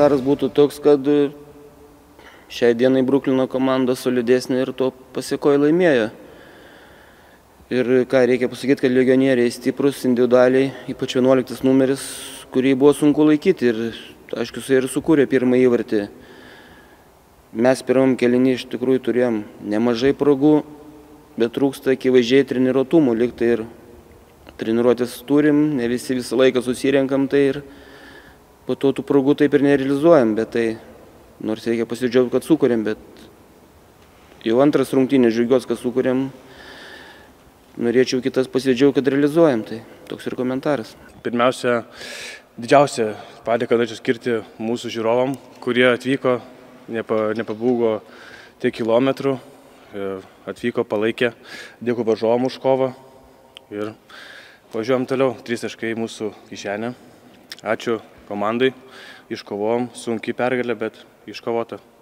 komentaras būtų toks, kad šiai dienai Bruklino komanda solidesnė ir to pasiekoje laimėjo. Ir ką reikia pasakyti, kad legionieriai stiprus individualiai, ypač 11 numeris, kurį buvo sunku laikyti ir aišku, jis ir sukūrė pirmą įvartį. Mes pirmam kėliny iš tikrųjų turėjom nemažai progų, bet trūksta akivaizdžiai treniruotumų, lyg tai ir treniruotės turim, ne visi visą laiką susirenkam tai ir po to tų progų taip ir nerealizuojam, bet tai nors reikia pasidžiaugti, kad sukūrėm, bet jau antras rungtynės džiaugiuosi, kad sukūrėm, norėčiau kitas pasidžiaugti, kad realizuojam, tai toks ir komentaras. Pirmiausia, didžiausia padėką norėčiau skirti mūsų žiūrovam, kurie atvyko, nepabūgo tiek kilometrų, atvyko, palaikė, dėkui varžovam už kovą ir važiuojam toliau, 3 taškai į mūsų kišenę. Ačiū komandai, iškovojom, sunki pergalė, bet iškovota.